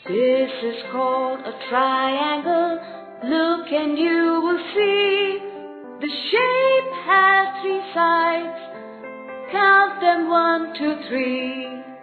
This is called a triangle. Look and you will see. The shape has 3 sides. Count them 1, 2, 3.